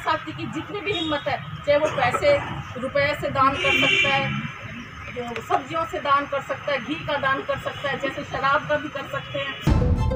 साथी की जितनी भी हिम्मत है, चाहे वो पैसे रुपए से दान कर सकता है, सब्जियों से दान कर सकता है, घी का दान कर सकता है, जैसे शराब का भी कर सकते हैं।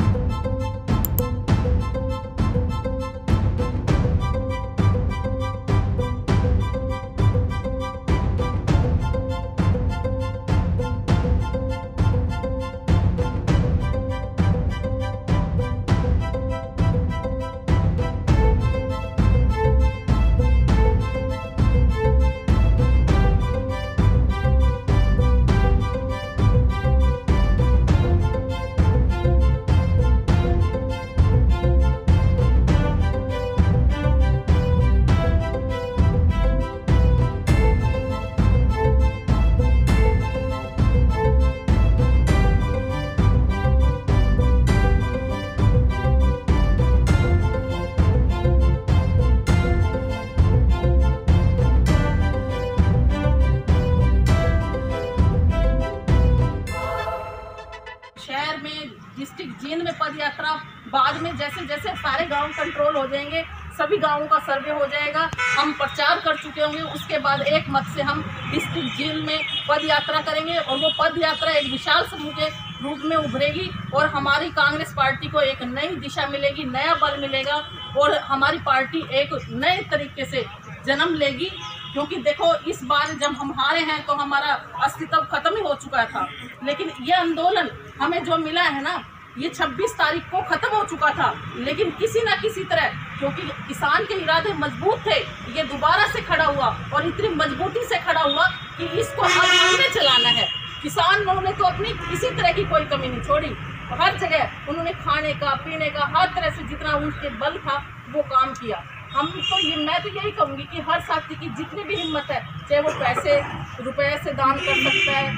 शहर में डिस्ट्रिक्ट जींद में पद यात्रा बाद में जैसे जैसे सारे गांव कंट्रोल हो जाएंगे, सभी गांवों का सर्वे हो जाएगा, हम प्रचार कर चुके होंगे, उसके बाद एक मत से हम डिस्ट्रिक्ट जींद में पद यात्रा करेंगे और वो पद यात्रा एक विशाल समूह के रूप में उभरेगी और हमारी कांग्रेस पार्टी को एक नई दिशा मिलेगी, नया बल मिलेगा और हमारी पार्टी एक नए तरीके से जन्म लेगी। क्योंकि देखो, इस बार जब हम हारे हैं तो हमारा अस्तित्व खत्म ही हो चुका था, लेकिन ये आंदोलन हमें जो मिला है ना, ये 26 तारीख को खत्म हो चुका था, लेकिन किसी ना किसी तरह, क्योंकि किसान के इरादे मजबूत थे, ये दोबारा से खड़ा हुआ और इतनी मजबूती से खड़ा हुआ कि इसको अब हमने चलाना है। किसानों ने तो अपनी किसी तरह की कोई कमी नहीं छोड़ी, हर जगह उन्होंने खाने का, पीने का, हर तरह से जितना उनके बल था वो काम किया। हम तो मैं तो यही कहूँगी कि हर साथी की जितनी भी हिम्मत है, चाहे वो पैसे रुपए से दान कर सकता है,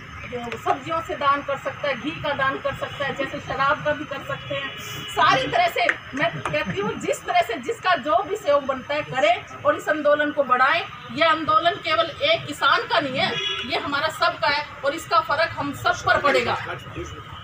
सब्जियों से दान कर सकता है, घी का दान कर सकता है, जैसे शराब का भी कर सकते हैं। सारी तरह से मैं कहती हूँ, जिस तरह से जिसका जो भी सहयोग बनता है करें और इस आंदोलन को बढ़ाएं। ये आंदोलन केवल एक किसान का नहीं है, ये हमारा सबका है और इसका फर्क हम सब पर पड़ेगा।